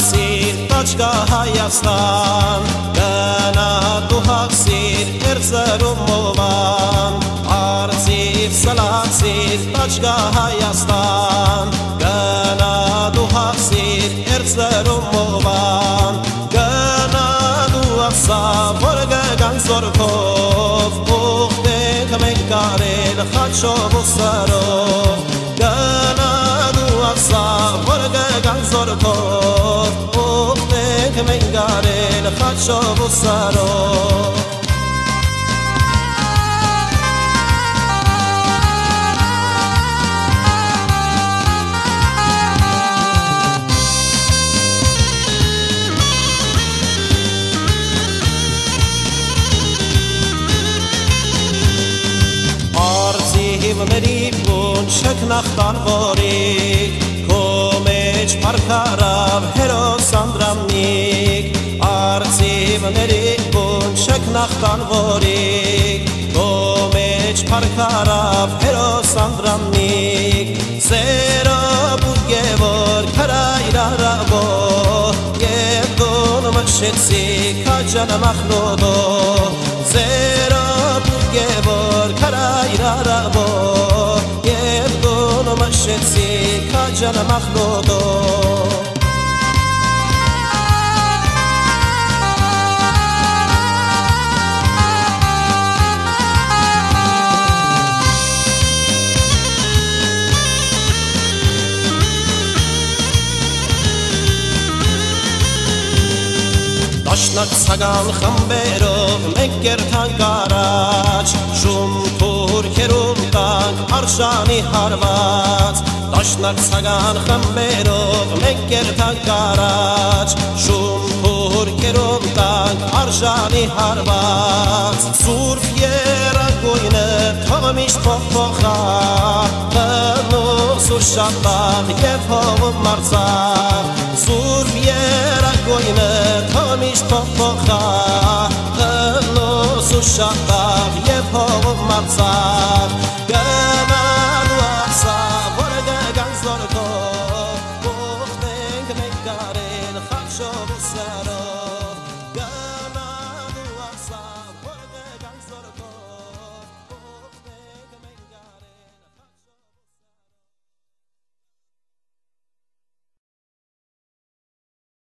սիր տաչկա Հայաստան գնա դու հացիր երձերում մովան արծիվ սլացիր տաչկա Հայաստան գնա դու հացիր երձերում մովան գնա դու ասա որ գգան զորքով ուղտենք մենք կարել խաչով ու սրով գնա դու ասա որ գգան զորքով ուղտենք մենք կարել խաչով ու սրով Մերի բուն չքնախտան որիկ Քո մեջ պարքարավ հերոս Անդրամնիկ Արծիվների բուն չքնախտան որիկ Քո մեջ պարքարավ հերոս Անդրամնիկ Սերով ու գևոր քրայրարավո Եվ դուն մշեցի քաջան մախնոդո Սերով ու գևոր քրայրարավո Եվ դուն մշեցի քաջան մախնոդո Դաշնակ սագան խմբերով մենք կերթանք առաջ Շում թուրքերում տանք արշանի հարված Դաշնակ սագան խմբերով մենք կերթանք առաջ Շում թուրքերում տանք արշանի հարված Սուրբ երագույնը թող միշտ փոխփոխա Հնուս ու շապաղ և հողում մարծաղ Սուրբ երագույնը թող միշտ փոխփոխա Հնուս ու շապաղ և հողում մարծաղ